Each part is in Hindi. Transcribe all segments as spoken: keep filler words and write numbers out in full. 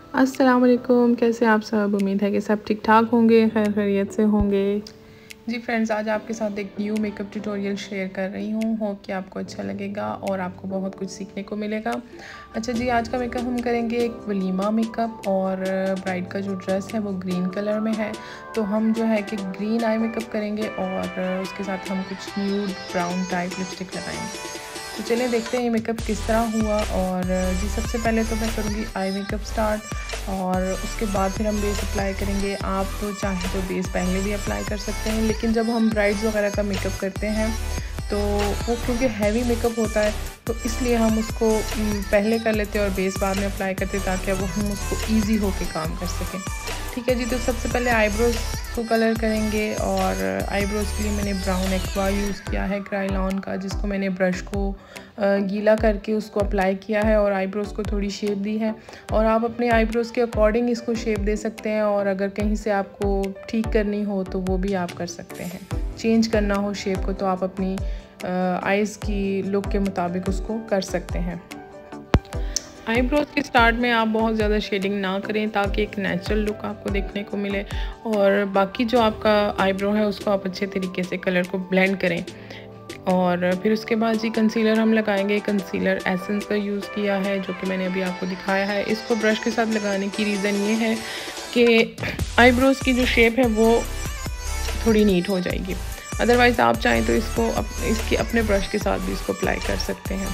अस्सलाम वालेकुम, कैसे आप सब। उम्मीद है कि सब ठीक ठाक होंगे, खैर खैरियत से होंगे। जी फ्रेंड्स, आज आपके साथ एक न्यू मेकअप ट्यूटोरियल शेयर कर रही हूँ। होप कि आपको अच्छा लगेगा और आपको बहुत कुछ सीखने को मिलेगा। अच्छा जी, आज का मेकअप हम करेंगे एक वलीमा मेकअप और ब्राइड का जो ड्रेस है वो ग्रीन कलर में है। तो हम जो है कि ग्रीन आई मेकअप करेंगे और उसके साथ हम कुछ न्यूड ब्राउन टाइप लिपस्टिक लगाएंगे। तो चलिए देखते हैं ये मेकअप किस तरह हुआ। और जी सबसे पहले तो मैं करूँगी आई मेकअप स्टार्ट और उसके बाद फिर हम बेस अप्लाई करेंगे। आप तो चाहें तो बेस पहले भी अप्लाई कर सकते हैं, लेकिन जब हम ब्राइड्स वगैरह का मेकअप करते हैं तो वो क्योंकि हैवी मेकअप होता है तो इसलिए हम उसको पहले कर लेते हैं और बेस बाद में अप्लाई करते हैं, ताकि वो हम उसको ईजी होके काम कर सकें। ठीक है जी, तो सबसे पहले आईब्रोज़ को कलर करेंगे और आईब्रोज़ के लिए मैंने ब्राउन एक्वा यूज़ किया है क्रायोन का, जिसको मैंने ब्रश को गीला करके उसको अप्लाई किया है और आईब्रोज़ को थोड़ी शेप दी है। और आप अपने आईब्रोज़ के अकॉर्डिंग इसको शेप दे सकते हैं, और अगर कहीं से आपको ठीक करनी हो तो वो भी आप कर सकते हैं। चेंज करना हो शेप को तो आप अपनी आइज़ की लुक के मुताबिक उसको कर सकते हैं। आईब्रोज़ के स्टार्ट में आप बहुत ज़्यादा शेडिंग ना करें, ताकि एक नेचुरल लुक आपको देखने को मिले, और बाकी जो आपका आईब्रो है उसको आप अच्छे तरीके से कलर को ब्लेंड करें। और फिर उसके बाद जी कंसीलर हम लगाएंगे। कंसीलर एसेंस का यूज़ किया है, जो कि मैंने अभी आपको दिखाया है। इसको ब्रश के साथ लगाने की रीज़न ये है कि आईब्रोज़ की जो शेप है वो थोड़ी नीट हो जाएगी। अदरवाइज़ आप चाहें तो इसको अप, इसके अपने ब्रश के साथ भी इसको अप्लाई कर सकते हैं।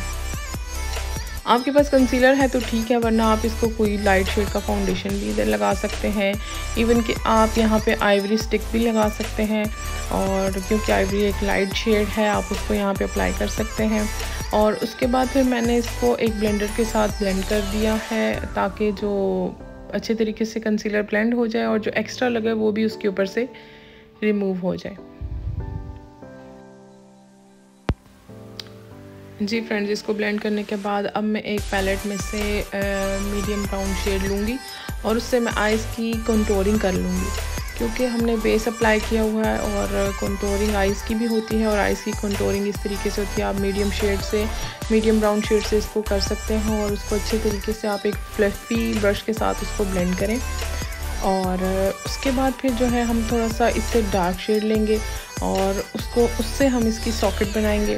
आपके पास कंसीलर है तो ठीक है, वरना आप इसको कोई लाइट शेड का फाउंडेशन भी इधर लगा सकते हैं। इवन कि आप यहाँ पे आइवरी स्टिक भी लगा सकते हैं, और क्योंकि आइवरी एक लाइट शेड है आप उसको यहाँ पे अप्लाई कर सकते हैं। और उसके बाद फिर मैंने इसको एक ब्लेंडर के साथ ब्लेंड कर दिया है, ताकि जो अच्छे तरीके से कंसीलर ब्लेंड हो जाए और जो एक्स्ट्रा लगे वो भी उसके ऊपर से रिमूव हो जाए। जी फ्रेंड्स, इसको ब्लेंड करने के बाद अब मैं एक पैलेट में से मीडियम ब्राउन शेड लूँगी और उससे मैं आइज़ की कंटूरिंग कर लूँगी, क्योंकि हमने बेस अप्लाई किया हुआ है और कंटूरिंग आइज़ की भी होती है और आइज़ की कंटूरिंग इस तरीके से होती है। आप मीडियम शेड से मीडियम ब्राउन शेड से इसको कर सकते हैं और उसको अच्छे तरीके से आप एक फ्लफ़ी ब्रश के साथ उसको ब्लेंड करें। और उसके बाद फिर जो है हम थोड़ा सा इससे डार्क शेड लेंगे और उसको उससे हम इसकी सॉकेट बनाएंगे,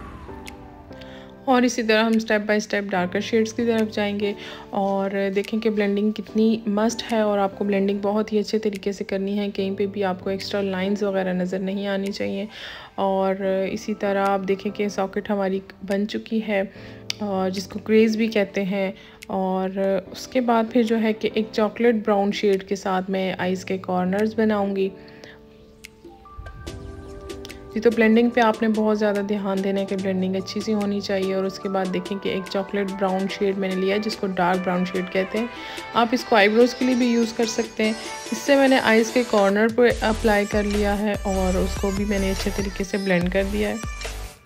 और इसी तरह हम step by step darker shades की तरफ जाएंगे। और देखें कि ब्लेंडिंग कितनी मस्ट है, और आपको ब्लेंडिंग बहुत ही अच्छे तरीके से करनी है। कहीं पे भी आपको एक्स्ट्रा लाइंस वगैरह नज़र नहीं आनी चाहिए। और इसी तरह आप देखें कि सॉकेट हमारी बन चुकी है, और जिसको क्रेज़ भी कहते हैं। और उसके बाद फिर जो है कि एक चॉकलेट ब्राउन शेड के साथ मैं आइज़ के कॉर्नर्स बनाऊँगी। जी, तो ब्लेंडिंग पे आपने बहुत ज़्यादा ध्यान देना है कि ब्लेंडिंग अच्छी सी होनी चाहिए। और उसके बाद देखें कि एक चॉकलेट ब्राउन शेड मैंने लिया है, जिसको डार्क ब्राउन शेड कहते हैं। आप इसको आईब्रोज़ के लिए भी यूज़ कर सकते हैं। इससे मैंने आइज़ के कॉर्नर पर अप्लाई कर लिया है और उसको भी मैंने अच्छे तरीके से ब्लेंड कर दिया है।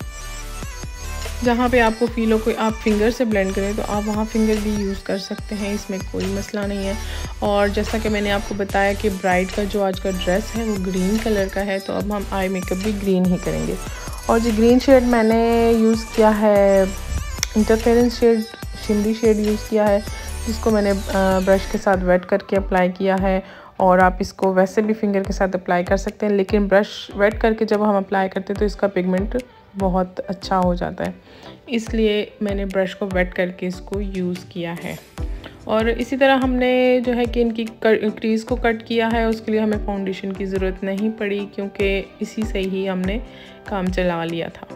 जहाँ पे आपको फील हो कोई आप फिंगर से ब्लेंड करें तो आप वहाँ फिंगर भी यूज़ कर सकते हैं, इसमें कोई मसला नहीं है। और जैसा कि मैंने आपको बताया कि ब्राइड का जो आज का ड्रेस है वो ग्रीन कलर का है, तो अब हम आई मेकअप भी ग्रीन ही करेंगे। और जो ग्रीन शेड मैंने यूज़ किया है, interference shade, shimmery shade use किया है, जिसको मैंने ब्रश के साथ वेट करके अप्लाई किया है। और आप इसको वैसे भी फिंगर के साथ अप्लाई कर सकते हैं, लेकिन ब्रश वेट करके जब हम अप्लाई करते हैं तो इसका पिगमेंट बहुत अच्छा हो जाता है, इसलिए मैंने ब्रश को वेट करके इसको यूज़ किया है। और इसी तरह हमने जो है कि इनकी क्रीज़ को कट किया है, उसके लिए हमें फाउंडेशन की ज़रूरत नहीं पड़ी, क्योंकि इसी से ही हमने काम चला लिया था।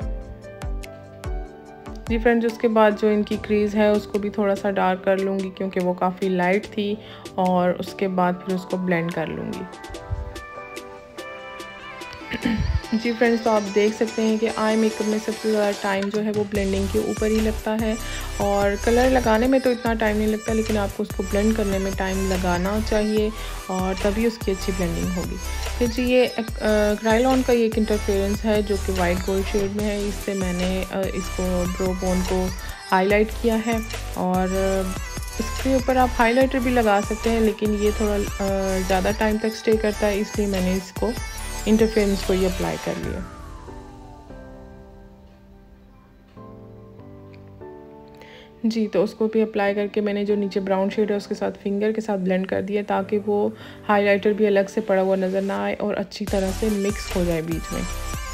जी फ्रेंड्स, उसके बाद जो इनकी क्रीज़ है उसको भी थोड़ा सा डार्क कर लूँगी, क्योंकि वो काफ़ी लाइट थी। और उसके बाद फिर उसको ब्लेंड कर लूँगी। जी फ्रेंड्स, तो आप देख सकते हैं कि आई मेकअप में सबसे ज़्यादा टाइम जो है वो ब्लेंडिंग के ऊपर ही लगता है। और कलर लगाने में तो इतना टाइम नहीं लगता, लेकिन आपको उसको ब्लेंड करने में टाइम लगाना चाहिए, और तभी उसकी अच्छी ब्लेंडिंग होगी। फिर जी ये क्रायोन का ये एक इंटरफेरेंस है जो कि वाइट गोल्ड शेड में है। इससे मैंने इसको ब्रो बोन को हाईलाइट किया है, और इसके ऊपर आप हाइलाइटर भी लगा सकते हैं, लेकिन ये थोड़ा ज़्यादा टाइम तक स्टे करता है, इसलिए मैंने इसको इंटरफेरेंस को ये अप्लाई कर लिया। जी, तो उसको भी अप्लाई करके मैंने जो नीचे ब्राउन शेड है उसके साथ फिंगर के साथ ब्लेंड कर दिया, ताकि वो हाइलाइटर भी अलग से पड़ा हुआ नज़र ना आए और अच्छी तरह से मिक्स हो जाए बीच में।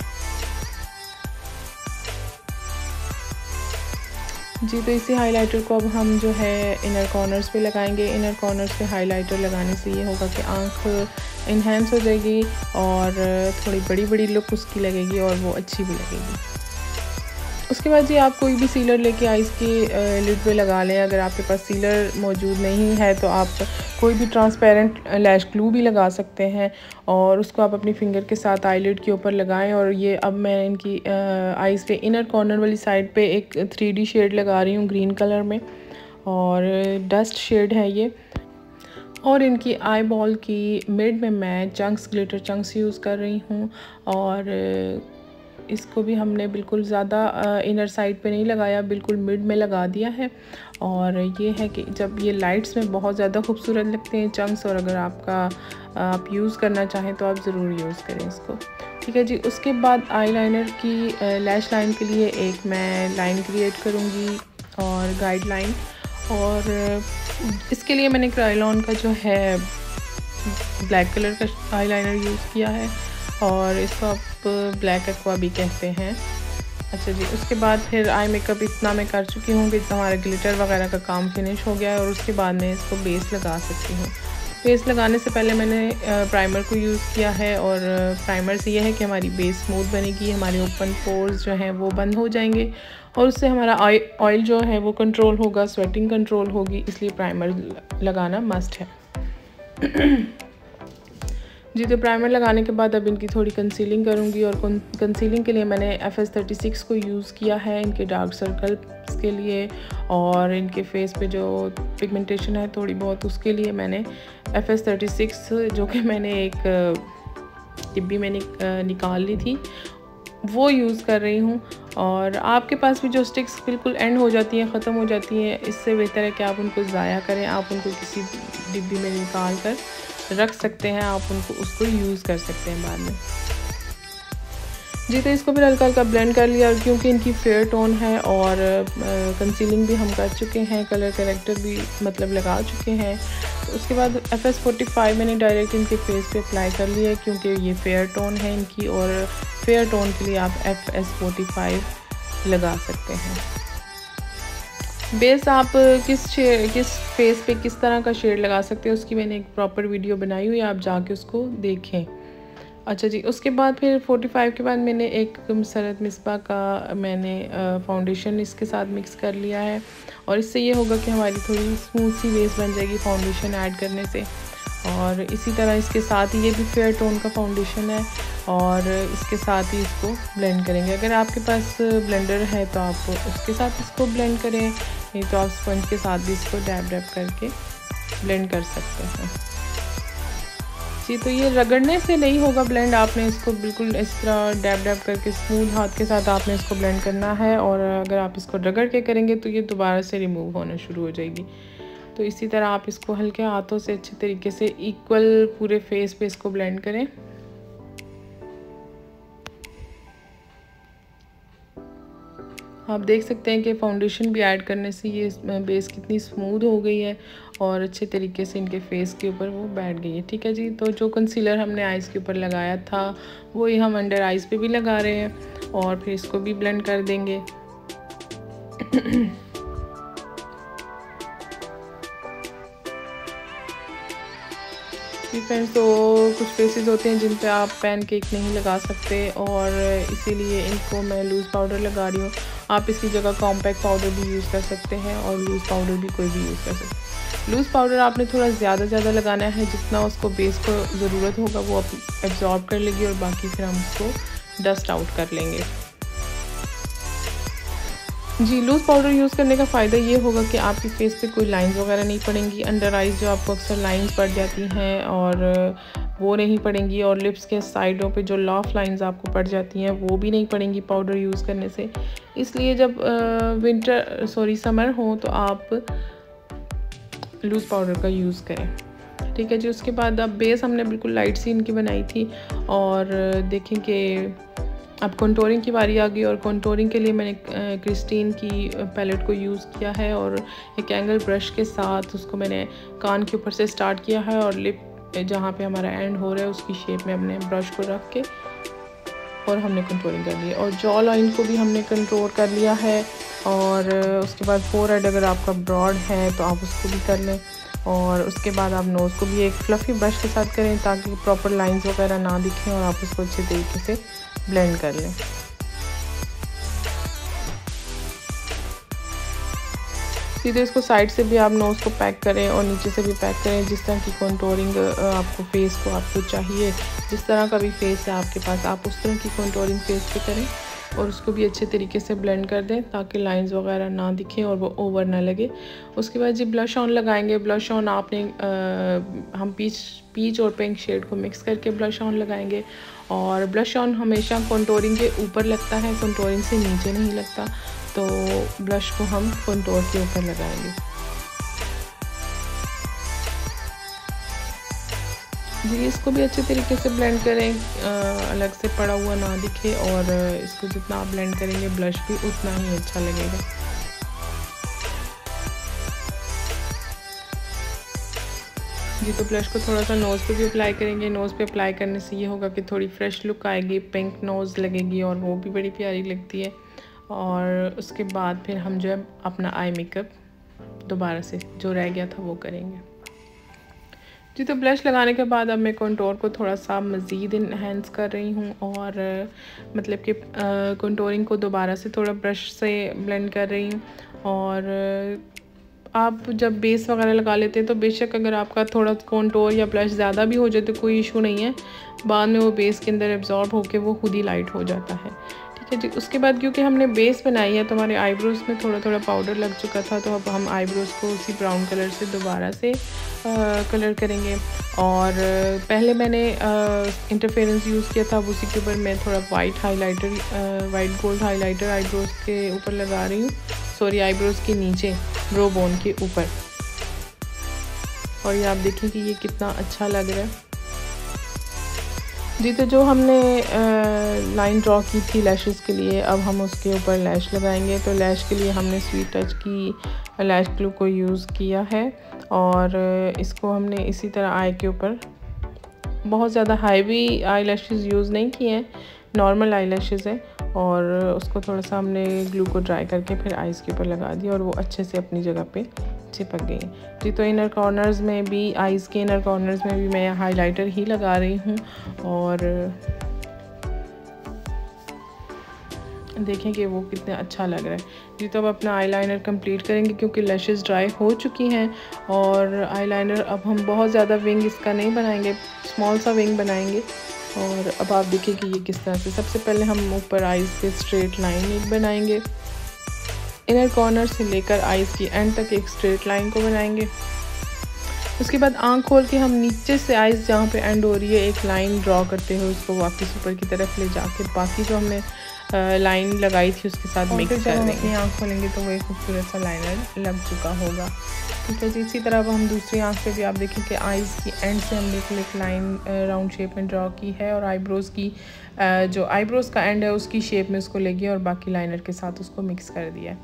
जी, तो इसी हाइलाइटर को अब हम जो है इनर कॉर्नर्स पे लगाएंगे। इनर कॉर्नर्स पे हाइलाइटर लगाने से ये होगा कि आँख इन्हेंस हो जाएगी और थोड़ी बड़ी बड़ी लुक उसकी लगेगी और वो अच्छी भी लगेगी। उसके बाद जी आप कोई भी सीलर लेके आइस की लिड पे लगा लें। अगर आपके पास सीलर मौजूद नहीं है तो आप कोई भी ट्रांसपेरेंट लैश ग्लू भी लगा सकते हैं और उसको आप अपनी फिंगर के साथ आईलिड के ऊपर लगाएं। और ये अब मैं इनकी आइज़ पे इनर कॉर्नर वाली साइड पे एक थ्री डी शेड लगा रही हूँ ग्रीन कलर में, और डस्ट शेड है ये। और इनकी आई बॉल की मिड में मैं चंक्स ग्लिटर चंक्स यूज़ कर रही हूँ, और इसको भी हमने बिल्कुल ज़्यादा इनर साइड पे नहीं लगाया, बिल्कुल मिड में लगा दिया है। और ये है कि जब ये लाइट्स में बहुत ज़्यादा खूबसूरत लगते हैं चंक्स, और अगर आपका आप यूज़ करना चाहें तो आप ज़रूर यूज़ करें इसको। ठीक है जी। उसके बाद आईलाइनर की लैश लाइन के लिए एक मैं लाइन क्रिएट करूँगी और गाइड लाइन, और इसके लिए मैंने क्रायोलॉन का जो है ब्लैक कलर का आईलाइनर यूज़ किया है, और इसको आप ब्लैक एक्वा भी कहते हैं। अच्छा जी, उसके बाद फिर आई मेकअप इतना मैं कर चुकी हूँ कि हमारा ग्लिटर वगैरह का काम फिनिश हो गया है, और उसके बाद मैं इसको बेस लगा सकती हूँ। बेस लगाने से पहले मैंने प्राइमर को यूज़ किया है, और प्राइमर से यह है कि हमारी बेस स्मूथ बनेगी, हमारे ओपन पोर्स जो हैं वो बंद हो जाएंगे, और उससे हमारा ऑयल जो है वो कंट्रोल होगा, स्वेटिंग कंट्रोल होगी, इसलिए प्राइमर लगाना मस्ट है। जी, तो प्राइमर लगाने के बाद अब इनकी थोड़ी कंसीलिंग करूँगी, और कंसीलिंग के लिए मैंने एफ एस थर्टी सिक्स को यूज़ किया है इनके डार्क सर्कल्स के लिए, और इनके फेस पे जो पिगमेंटेशन है थोड़ी बहुत उसके लिए मैंने एफ एस थर्टी सिक्स जो कि मैंने एक डिब्बी में निकाल ली थी वो यूज़ कर रही हूँ। और आपके पास भी जो स्टिक्स बिल्कुल एंड हो जाती हैं, ख़त्म हो जाती हैं, इससे बेहतर है कि आप उनको ज़ाया करें। आप उनको किसी डिब्बी में निकाल कर रख सकते हैं, आप उनको उसको यूज़ कर सकते हैं बाद में। जी, तो इसको फिर हल्का हल्का ब्लेंड कर लिया, क्योंकि इनकी फेयर टोन है और कंसीलिंग भी हम कर चुके हैं, कलर करेक्टर भी मतलब लगा चुके हैं। तो उसके बाद एफ एस फोर्टी फाइव मैंने डायरेक्ट इनके फेस पे अप्लाई कर लिया है, क्योंकि ये फेयर टोन है इनकी, और फेयर टोन के लिए आप एफ एस फोर्टी फाइव लगा सकते हैं। बेस आप किस शेड किस फेस पे किस तरह का शेड लगा सकते हैं उसकी मैंने एक प्रॉपर वीडियो बनाई हुई है, आप जाके उसको देखें। अच्छा जी, उसके बाद फिर पैंतालीस के बाद मैंने एक मसरत मिसबा का मैंने फाउंडेशन इसके साथ मिक्स कर लिया है, और इससे ये होगा कि हमारी थोड़ी स्मूथ सी बेस बन जाएगी फाउंडेशन ऐड करने से। और इसी तरह इसके साथ ही ये भी फेयर टोन का फाउंडेशन है, और इसके साथ ही इसको ब्लेंड करेंगे। अगर आपके पास ब्लेंडर है तो आप उसके साथ इसको ब्लेंड करें, नहीं तो आप स्पंज के साथ भी इसको डैब डैब करके ब्लेंड कर सकते हैं। जी, तो ये रगड़ने से नहीं होगा ब्लेंड, आपने इसको बिल्कुल इस तरह डैब डैब करके स्मूथ हाथ के साथ आपने इसको ब्लेंड करना है, और अगर आप इसको रगड़ के करेंगे तो ये दोबारा से रिमूव होना शुरू हो जाएगी। तो इसी तरह आप इसको हल्के हाथों से अच्छे तरीके से इक्वल पूरे फेस पे इसको ब्लेंड करें। आप देख सकते हैं कि फाउंडेशन भी ऐड करने से ये बेस कितनी स्मूथ हो गई है और अच्छे तरीके से इनके फेस के ऊपर वो बैठ गई है। ठीक है जी, तो जो कंसीलर हमने आइज़ के ऊपर लगाया था वही हम अंडर आइज़ पे भी लगा रहे हैं, और फिर इसको भी ब्लेंड कर देंगे। फ्रेंड्स, तो कुछ फेसेस होते हैं जिन पे आप पैनकेक नहीं लगा सकते, और इसीलिए इनको मैं लूज़ पाउडर लगा रही हूँ। आप इसकी जगह कॉम्पैक्ट पाउडर भी यूज़ कर सकते हैं, और लूज़ पाउडर भी कोई भी यूज़ कर सकते हैं। लूज़ पाउडर आपने थोड़ा ज़्यादा ज़्यादा लगाना है, जितना उसको बेस को ज़रूरत होगा वो एब्जॉर्ब कर लेगी, और बाकी फिर हम उसको डस्ट आउट कर लेंगे। जी, लूज़ पाउडर यूज़ करने का फ़ायदा ये होगा कि आपकी फेस पे कोई लाइंस वगैरह नहीं पड़ेंगी। अंडर आइज़ जो आपको अक्सर लाइंस पड़ जाती हैं और वो नहीं पड़ेंगी, और लिप्स के साइडों पे जो लॉफ लाइंस आपको पड़ जाती हैं वो भी नहीं पड़ेंगी पाउडर यूज़ करने से। इसलिए जब विंटर सॉरी समर हो तो आप लूज़ पाउडर का यूज़ करें। ठीक है जी, उसके बाद अब बेस हमने बिल्कुल लाइट सी इनकी बनाई थी, और देखें कि अब कंटूरिंग की बारी आ गई और कंटूरिंग के लिए मैंने क्रिस्टीन की पैलेट को यूज़ किया है और एक एंगल ब्रश के साथ उसको मैंने कान के ऊपर से स्टार्ट किया है और लिप जहाँ पे हमारा एंड हो रहा है उसकी शेप में अपने ब्रश को रख के और हमने कंटूरिंग कर लिया। और जॉ लाइन को भी हमने कंट्रोल कर लिया है। और उसके बाद फोरहेड अगर आपका ब्रॉड है तो आप उसको भी कर लें। और उसके बाद आप नोज़ को भी एक फ्लफ़ी ब्रश के साथ करें ताकि प्रॉपर लाइंस वगैरह ना दिखें और आप उसको अच्छे तरीके से ब्लेंड कर लें। सीधे इसको साइड से भी आप नोज़ को पैक करें और नीचे से भी पैक करें, जिस तरह की कंटूरिंग आपको फेस को आपको चाहिए, जिस तरह का भी फेस है आपके पास आप उस तरह की कंटूरिंग फेस पे करें और उसको भी अच्छे तरीके से ब्लेंड कर दें ताकि लाइंस वगैरह ना दिखें और वो ओवर ना लगे। उसके बाद जी ब्लश ऑन लगाएंगे। ब्लश ऑन आपने आ, हम पीच पीच और पिंक शेड को मिक्स करके ब्लश ऑन लगाएंगे। और ब्लश ऑन हमेशा कंटूरिंग के ऊपर लगता है, कंटूरिंग से नीचे नहीं लगता, तो ब्लश को हम कंटूर के ऊपर लगाएंगे। जी इसको भी अच्छे तरीके से ब्लेंड करें, आ, अलग से पड़ा हुआ ना दिखे और इसको जितना आप ब्लेंड करेंगे ब्लश भी उतना ही अच्छा लगेगा। जी तो ब्लश को थोड़ा सा नोज़ पे भी अप्लाई करेंगे। नोज़ पे अप्लाई करने से ये होगा कि थोड़ी फ्रेश लुक आएगी, पिंक नोज़ लगेगी और वो भी बड़ी प्यारी लगती है। और उसके बाद फिर हम जो है अपना आई मेकअप दोबारा से जो रह गया था वो करेंगे। जी तो ब्लश लगाने के बाद अब मैं कंटूर को थोड़ा सा मज़ीद इन्हेंस कर रही हूँ और मतलब कि कंटूरिंग को दोबारा से थोड़ा ब्रश से ब्लेंड कर रही हूँ। और आप जब बेस वगैरह लगा लेते हैं तो बेशक अगर आपका थोड़ा कंटूर या ब्लश ज़्यादा भी हो जाए तो कोई इशू नहीं है, बाद में वो बेस के अंदर एब्जॉर्ब होकर वो खुद ही लाइट हो जाता है। ठीक है जी। उसके बाद क्योंकि हमने बेस बनाई है तो हमारे आईब्रोज़ में थोड़ा थोड़ा पाउडर लग चुका था, तो अब हम आईब्रोज़ को उसी ब्राउन कलर से दोबारा से आ, कलर करेंगे। और पहले मैंने इंटरफेरेंस यूज़ किया था, अब उसी के ऊपर मैं थोड़ा white highlighter white gold highlighter eyebrows के ऊपर लगा रही हूँ, सॉरी आईब्रोज़ के नीचे ब्रो बोन के ऊपर। और ये आप देखें कि ये कितना अच्छा लग रहा है। जी तो जो हमने लाइन ड्रॉ की थी लैशेस के लिए, अब हम उसके ऊपर लैश लगाएंगे। तो लैश के लिए हमने स्वीट टच की लैश ग्लू को यूज़ किया है और इसको हमने इसी तरह आई के ऊपर, बहुत ज़्यादा हाईवी आई लैशेज़ यूज़ नहीं किए हैं, नॉर्मल आई लैशेज़ हैं। और उसको थोड़ा सा हमने ग्लू को ड्राई करके फिर आइज़ के ऊपर लगा दिया और वो अच्छे से अपनी जगह पे चिपक गई। जी तो इनर कॉर्नर्स में भी, आइज़ के इनर कॉर्नर्स में भी मैं हाइलाइटर ही लगा रही हूँ। और देखें कि वो कितना अच्छा लग रहा है। जी तो अब अपना आईलाइनर कंप्लीट करेंगे क्योंकि लैशेस ड्राई हो चुकी हैं। और आईलाइनर अब हम बहुत ज़्यादा विंग इसका नहीं बनाएंगे, स्मॉल सा विंग बनाएंगे। और अब आप देखिए कि ये किस तरह से, सबसे पहले हम ऊपर आइज़ पे स्ट्रेट लाइन एक बनाएंगे, इनर कॉर्नर से लेकर आइज़ की एंड तक एक स्ट्रेट लाइन को बनाएंगे। उसके बाद आंख खोल के हम नीचे से आइज़ जहाँ पे एंड हो रही है एक लाइन ड्रॉ करते हुए उसको वापस ऊपर की तरफ ले जाके बाकी जो हमने लाइन लगाई थी उसके साथ मिक्स कर देंगे। अपनी आँख खोलेंगे तो वो एक खूबसूरत सा लाइनर लग चुका होगा। ठीक है जी। इसी तरह अब हम दूसरी आँख पे भी आप देखें कि आइज़ की एंड से हमने एक लाइन राउंड शेप में ड्रॉ की है और आईब्रोज़ की जो आईब्रोज़ का एंड है उसकी शेप में उसको ले गया और बाकी लाइनर के साथ उसको मिक्स कर दिया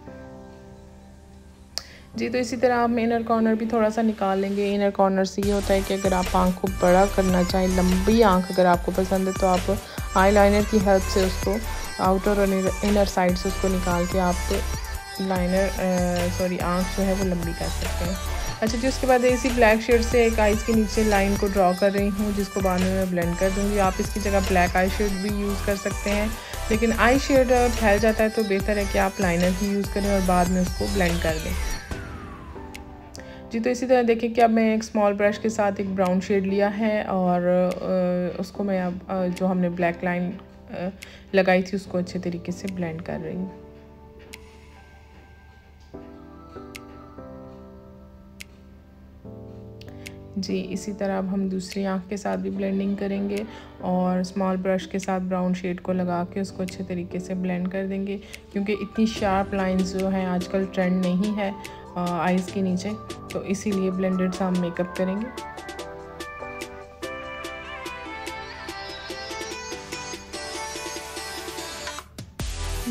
जी। तो इसी तरह आप इनर कॉर्नर भी थोड़ा सा निकाल लेंगे। इनर कॉर्नर से ये होता है कि अगर आप आँख को बड़ा करना चाहें, लंबी आँख अगर आपको पसंद है तो आप आई लाइनर की हेल्प से उसको आउटर और इनर साइड से उसको निकाल के आप लाइनर सॉरी आँख जो है वो लंबी कर सकते हैं। अच्छा जी। उसके बाद इसी ब्लैक शेड से एक आइज़ के नीचे लाइन को ड्रॉ कर रही हूँ जिसको बाद में मैं ब्लेंड कर दूँगी। आप इसकी जगह ब्लैक आई शेड भी यूज़ कर सकते हैं, लेकिन आई शेड फैल जाता है तो बेहतर है कि आप लाइनर ही यूज़ करें और बाद में उसको ब्लेंड कर दें जी। तो इसी तरह देखिए कि अब मैं एक स्मॉल ब्रश के साथ एक ब्राउन शेड लिया है और उसको मैं अब जो हमने ब्लैक लाइन लगाई थी उसको अच्छे तरीके से ब्लेंड कर रही हूँ। जी इसी तरह अब हम दूसरी आँख के साथ भी ब्लेंडिंग करेंगे और स्मॉल ब्रश के साथ ब्राउन शेड को लगा के उसको अच्छे तरीके से ब्लेंड कर देंगे, क्योंकि इतनी शार्प लाइंस जो हैं आजकल ट्रेंड नहीं है आइज़ के नीचे, तो इसीलिए ब्लेंडेड सा हम मेकअप करेंगे।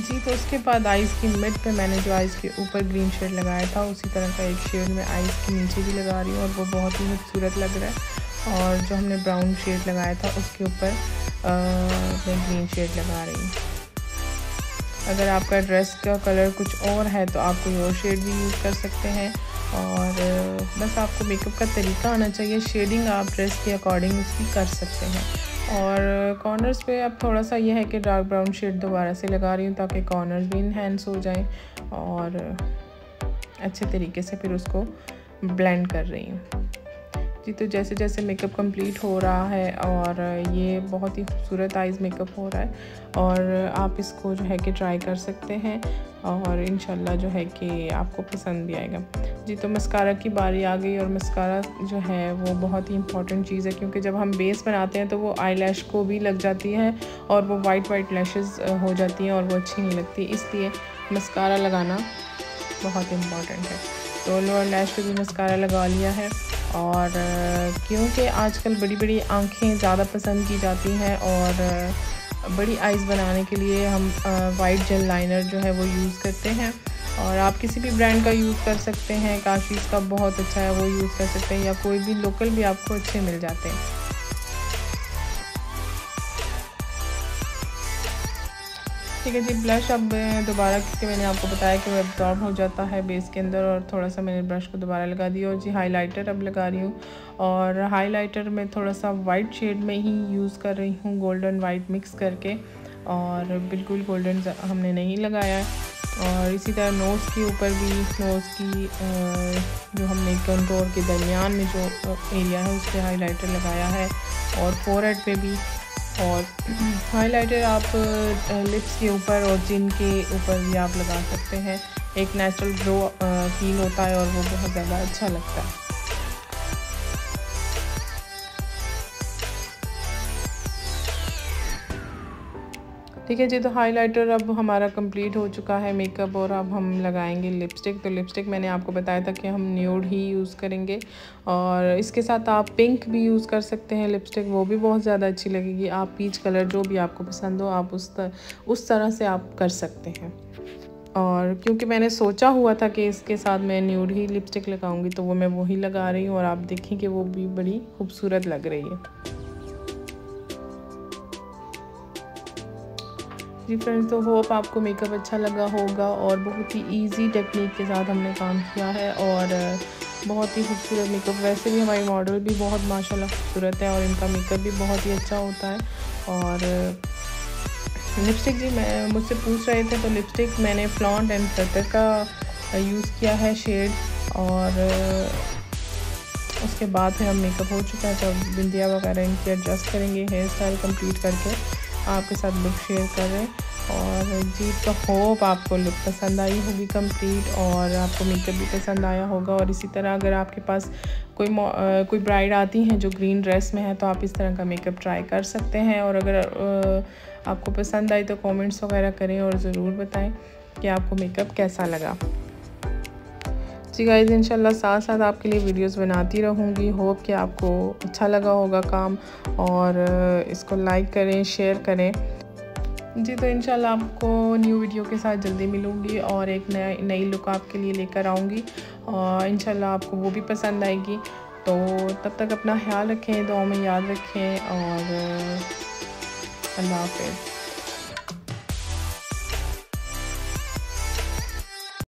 जी तो उसके बाद आइज़ की मिड पे मैंने जो आइज़ के ऊपर ग्रीन शेड लगाया था उसी तरह का एक शेड मैं आइज़ के नीचे भी लगा रही हूँ और वो बहुत ही खूबसूरत लग रहा है। और जो हमने ब्राउन शेड लगाया था उसके ऊपर मैं ग्रीन शेड लगा रही हूँ। अगर आपका ड्रेस का कलर कुछ और है तो आप कोई और शेड भी यूज़ कर सकते हैं। और बस आपको मेकअप का तरीका आना चाहिए, शेडिंग आप ड्रेस के अकॉर्डिंग उसकी कर सकते हैं। और कॉर्नर्स पे अब थोड़ा सा ये है कि डार्क ब्राउन शेड दोबारा से लगा रही हूँ ताकि कॉर्नर्स भी इनहेंस हो जाएं और अच्छे तरीके से फिर उसको ब्लेंड कर रही हूँ। जी तो जैसे जैसे मेकअप कंप्लीट हो रहा है और ये बहुत ही खूबसूरत आइज़ मेकअप हो रहा है और आप इसको जो है कि ट्राई कर सकते हैं और इंशाल्लाह जो है कि आपको पसंद भी आएगा। जी तो मस्कारा की बारी आ गई और मस्कारा जो है वो बहुत ही इंपॉर्टेंट चीज़ है क्योंकि जब हम बेस बनाते हैं तो वो आई लैश को भी लग जाती है और वो वाइट वाइट लैशेस हो जाती हैं और वो अच्छी नहीं लगती, इसलिए मस्कारा लगाना बहुत इम्पॉर्टेंट है। तो लोअर लैश पे भी मस्कारा लगा लिया है और क्योंकि आजकल बड़ी बड़ी आंखें ज़्यादा पसंद की जाती हैं और बड़ी आइज़ बनाने के लिए हम वाइट जेल लाइनर जो है वो यूज़ करते हैं और आप किसी भी ब्रांड का यूज़ कर सकते हैं। काशीज़ का बहुत अच्छा है, वो यूज़ कर सकते हैं या कोई भी लोकल भी आपको अच्छे मिल जाते हैं। ठीक है जी, ब्लश अब दोबारा क्योंकि मैंने आपको बताया कि वो एब्जॉर्ब हो जाता है बेस के अंदर और थोड़ा सा मैंने ब्रश को दोबारा लगा दिया। और जी हाइलाइटर अब लगा रही हूँ और हाइलाइटर में थोड़ा सा वाइट शेड में ही यूज़ कर रही हूँ, गोल्डन वाइट मिक्स करके, और बिल्कुल गोल्डन हमने नहीं लगाया है। और इसी तरह नोज़ के ऊपर भी, नोज़ की जो हमने कंटोर के दरमियान में जो एरिया है उस पर हाईलाइटर लगाया है और फोरहेड पे भी। और हाइलाइटर आप लिप्स के ऊपर और चिन के ऊपर भी आप लगा सकते हैं, एक नेचुरल ग्लो फील होता है और वो बहुत ज़्यादा अच्छा लगता है। ठीक है जी, तो हाइलाइटर अब हमारा कंप्लीट हो चुका है मेकअप और अब हम लगाएंगे लिपस्टिक। तो लिपस्टिक मैंने आपको बताया था कि हम न्यूड ही यूज़ करेंगे और इसके साथ आप पिंक भी यूज़ कर सकते हैं लिपस्टिक, वो भी बहुत ज़्यादा अच्छी लगेगी। आप पीच कलर जो भी आपको पसंद हो आप उस तर, उस तरह से आप कर सकते हैं। और क्योंकि मैंने सोचा हुआ था कि इसके साथ मैं न्यूड ही लिपस्टिक लगाऊंगी तो वो मैं वही लगा रही हूँ और आप देखें कि वो भी बड़ी खूबसूरत लग रही है। जी फ्रेंड्स, तो होप आपको मेकअप अच्छा लगा होगा और बहुत ही इजी टेक्निक के साथ हमने काम किया है और बहुत ही खूबसूरत मेकअप। वैसे भी हमारी मॉडल भी बहुत माशाल्लाह खूबसूरत है और इनका मेकअप भी बहुत ही अच्छा होता है। और लिपस्टिक जी मैं मुझसे पूछ रहे थे तो लिपस्टिक मैंने फ्लॉन्ट एंड फ्लटर का यूज़ किया है शेड, और उसके बाद फिर हम मेकअप हो चुका है तो बिंदिया वगैरह इनकी एडजस्ट करेंगे, हेयर स्टाइल कंप्लीट करके आपके साथ लुक शेयर कर रहे हैं। और जी तो होप आपको लुक पसंद आई होगी कंप्लीट और आपको मेकअप भी पसंद आया होगा। और इसी तरह अगर आपके पास कोई आ, कोई ब्राइड आती हैं जो ग्रीन ड्रेस में है तो आप इस तरह का मेकअप ट्राई कर सकते हैं। और अगर आ, आपको पसंद आई तो कमेंट्स वगैरह करें और ज़रूर बताएं कि आपको मेकअप कैसा लगा। जी गाइस, इंशाल्लाह साथ साथ आपके लिए वीडियोस बनाती रहूँगी। होप कि आपको अच्छा लगा होगा काम, और इसको लाइक करें, शेयर करें। जी तो इंशाल्लाह आपको न्यू वीडियो के साथ जल्दी मिलूँगी और एक नई नई लुक आपके लिए लेकर आऊँगी और इंशाल्लाह आपको वो भी पसंद आएगी। तो तब तक अपना ख्याल रखें, दुआ में याद रखें और अल्लाह हाफ़िज़।